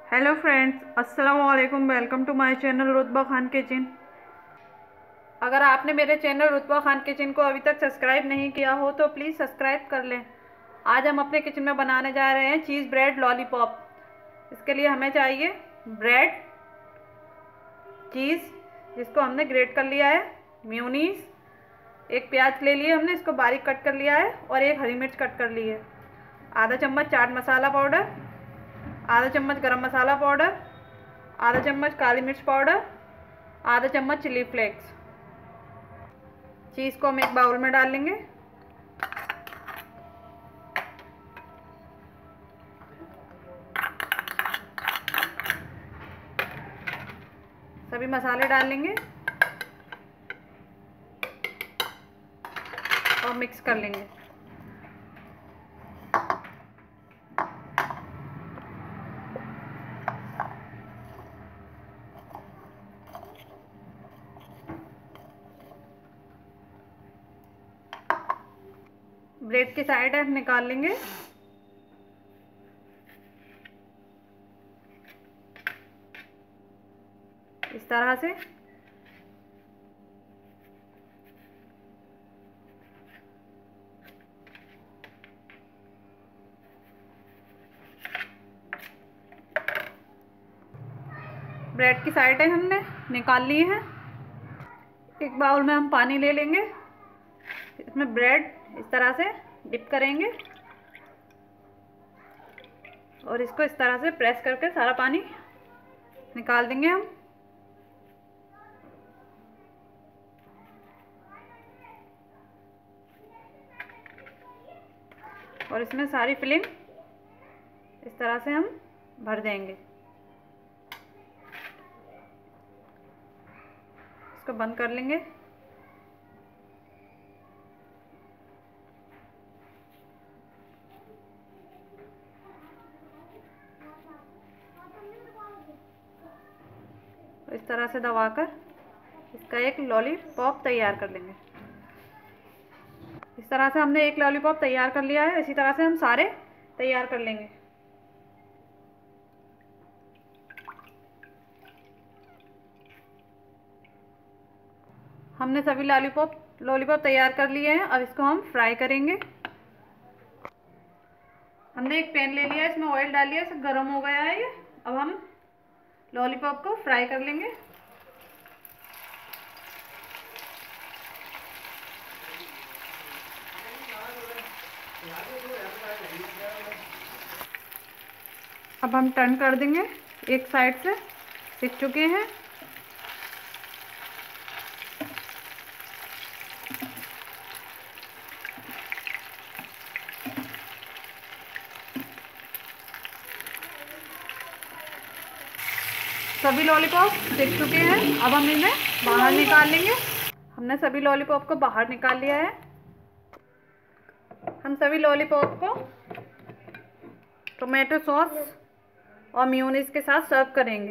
Hello friends, अस्सलाम वालेकुम। Welcome to my channel रुतबा खान किचन। अगर आपने मेरे चैनल रुतबा खान किचन को अभी तक सब्सक्राइब नहीं किया हो तो प्लीज़ सब्सक्राइब कर लें। आज हम अपने किचन में बनाने जा रहे हैं चीज़ ब्रेड लॉलीपॉप। इसके लिए हमें चाहिए ब्रेड, चीज़ जिसको हमने ग्रेट कर लिया है, मेयोनीज, एक प्याज ले लिए हमने, इसको बारीक कट कर लिया है, और एक हरी मिर्च कट कर ली है, आधा चम्मच चाट मसाला पाउडर, आधा चम्मच गरम मसाला पाउडर, आधा चम्मच काली मिर्च पाउडर, आधा चम्मच चिली फ्लेक्स। चीज़ को हम एक बाउल में डाल लेंगे। सभी मसाले डाल लेंगे और मिक्स कर लेंगे। ब्रेड की साइड हम निकाल लेंगे। इस तरह से ब्रेड की साइडें हमने निकाल ली हैं। एक बाउल में हम पानी ले लेंगे, इसमें ब्रेड इस तरह से डिप करेंगे और इसको इस तरह से प्रेस करके सारा पानी निकाल देंगे हम। और इसमें सारी फिलिंग इस तरह से हम भर देंगे। इसको बंद कर लेंगे। इस तरह से दबाकर इसका एक लॉलीपॉप तैयार कर लेंगे। इस तरह से हमने एक लॉलीपॉप तैयार कर लिया है। इसी तरह से हम सारे तैयार कर लेंगे। हमने सभी लॉलीपॉप तैयार कर लिए हैं। अब इसको हम फ्राई करेंगे। हमने एक पैन ले लिया है, इसमें ऑयल डाल लिया, इसे गर्म हो गया है ये। अब हम लॉलीपॉप को फ्राई कर लेंगे। अब हम टर्न कर देंगे, एक साइड से सिक चुके हैं। सभी लॉलीपॉप सिक चुके हैं। अब हम इन्हें बाहर निकाल लेंगे। हमने सभी लॉलीपॉप को बाहर निकाल लिया है। हम सभी लॉलीपॉप को टोमेटो सॉस और मेयोनीज के साथ सर्व करेंगे।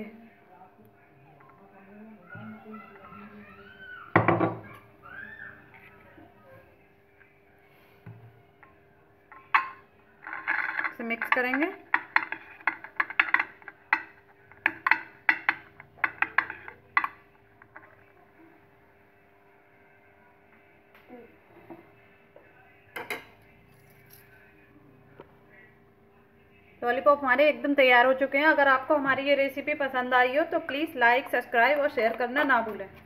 इसे मिक्स करेंगे। लॉलीपॉप हमारे एकदम तैयार हो चुके हैं। अगर आपको हमारी ये रेसिपी पसंद आई हो तो प्लीज़ लाइक, सब्सक्राइब और शेयर करना ना भूलें।